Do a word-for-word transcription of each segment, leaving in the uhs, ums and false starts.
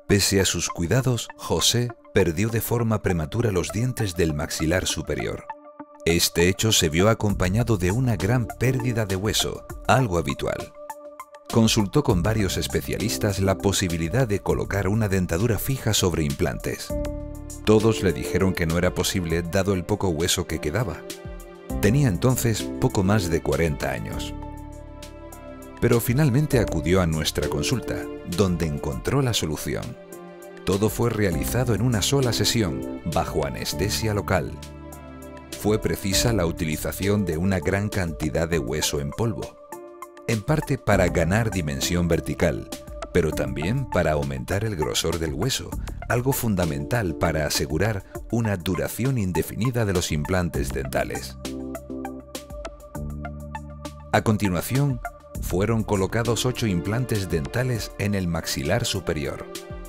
Pese a sus cuidados, José perdió de forma prematura los dientes del maxilar superior. Este hecho se vio acompañado de una gran pérdida de hueso, algo habitual. Consultó con varios especialistas la posibilidad de colocar una dentadura fija sobre implantes. Todos le dijeron que no era posible dado el poco hueso que quedaba. Tenía entonces poco más de cuarenta años. Pero finalmente acudió a nuestra consulta, donde encontró la solución. Todo fue realizado en una sola sesión, bajo anestesia local. Fue precisa la utilización de una gran cantidad de hueso en polvo, en parte para ganar dimensión vertical, pero también para aumentar el grosor del hueso, algo fundamental para asegurar una duración indefinida de los implantes dentales. A continuación, fueron colocados ocho implantes dentales en el maxilar superior.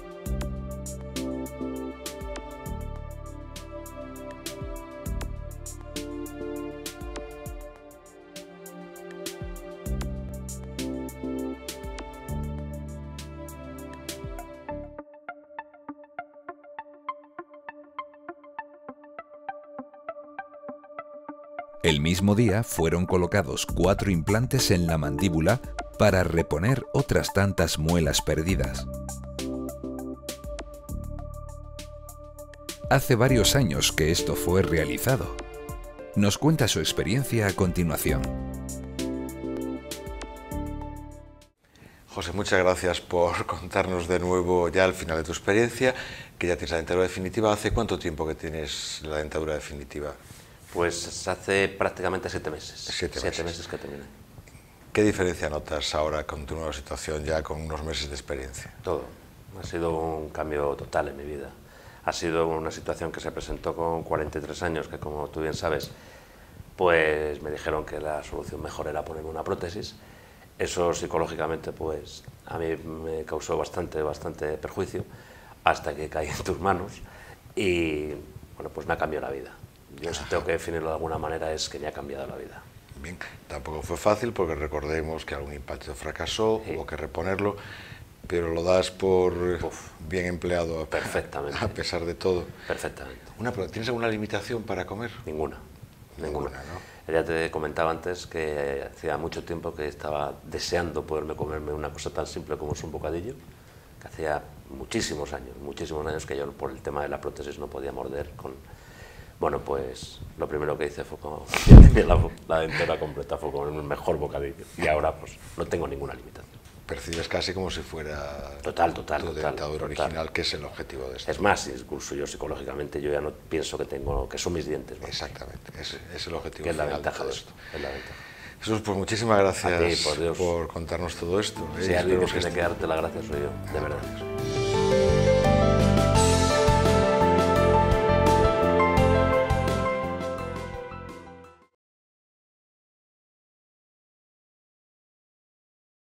El mismo día fueron colocados cuatro implantes en la mandíbula para reponer otras tantas muelas perdidas. Hace varios años que esto fue realizado. Nos cuenta su experiencia a continuación. José, muchas gracias por contarnos de nuevo ya al final de tu experiencia, que ya tienes la dentadura definitiva. ¿Hace cuánto tiempo que tienes la dentadura definitiva? Pues hace prácticamente siete meses. Siete, siete meses. meses que terminé. ¿Qué diferencia notas ahora con tu nueva situación, ya con unos meses de experiencia? Todo. Ha sido un cambio total en mi vida. Ha sido una situación que se presentó con cuarenta y tres años, que como tú bien sabes, pues me dijeron que la solución mejor era ponerme una prótesis. Eso psicológicamente pues a mí me causó bastante, bastante perjuicio, hasta que caí en tus manos y bueno, pues me ha cambiado la vida. Yo si tengo que definirlo de alguna manera es que me ha cambiado la vida. Bien, tampoco fue fácil porque recordemos que algún implante fracasó, sí. Hubo que reponerlo, pero lo das por Uf, bien empleado a, perfectamente. A pesar de todo. Perfectamente. Una, ¿Tienes alguna limitación para comer? Ninguna. Ninguna, Ninguna, ¿no? Ya te comentaba antes que hacía mucho tiempo que estaba deseando poderme comerme una cosa tan simple como es un bocadillo, que hacía muchísimos años, muchísimos años que yo por el tema de la prótesis no podía morder con... Bueno, pues lo primero que hice fue como la, la dentadura completa, fue como el mejor bocadillo. Y ahora pues no tengo ninguna limitación. Percibes casi como si fuera total, total, tu total, dentadura total. original, que es el objetivo de esto. Es más, incluso yo psicológicamente yo ya no pienso que tengo que son mis dientes. ¿no? Exactamente, es, es el objetivo que es la final ventaja de todo de esto. Es la ventaja. Jesús, pues muchísimas gracias a ti, por, Dios. por contarnos todo esto. Si alguien que tiene que darte las gracias soy yo, de verdad.